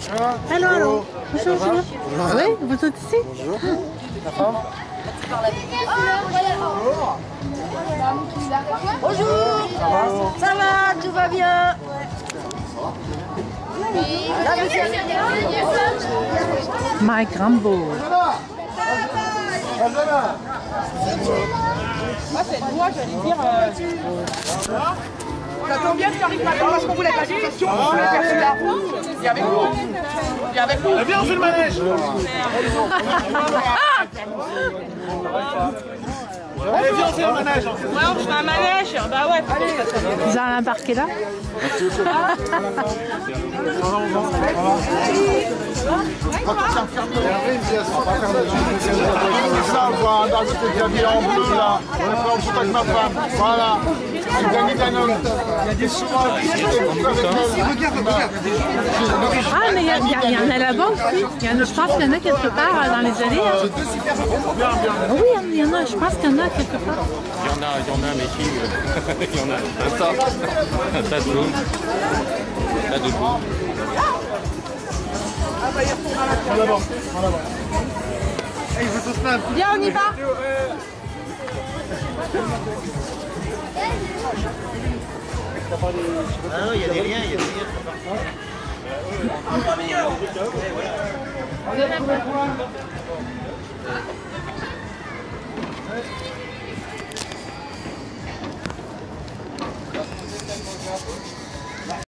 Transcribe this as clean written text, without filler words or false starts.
Allô, allô. Bonjour, bonjour. Oui, vous êtes ici? Bonjour. Ta femme? Bonjour. Ça va, tout va bien. Mike Rambo. Moi, c'est moi, j'allais dire. Ça tombe bien que tu arrives maintenant parce qu'on voulait pas dire. On voulait faire celui-là. Viens avec nous. Viens avec nous. Viens, on fait le manège. Allez, viens, on fait le manège. Ouais, on fait un manège. Bah ouais. Allez. Vous allez embarquer là? Ça, voilà, c'était habillé en bleu là. On est pas en photo avec ma femme. Voilà. C'est Danny Danone. Il y a des souvent avec Ah, mais il y en a là-bas aussi. Je pense qu'il y en a quelque part dans les allées. Hein. Oui, il y en a. Je pense qu'il y en a quelque part. Il y en a, mais qui il y en a un tas. Un tas de jaune. Un tas de jaune. En avant, en avant. Il veut tout snap. Viens, on y va. Ah non, il y a des liens, il y a des liens.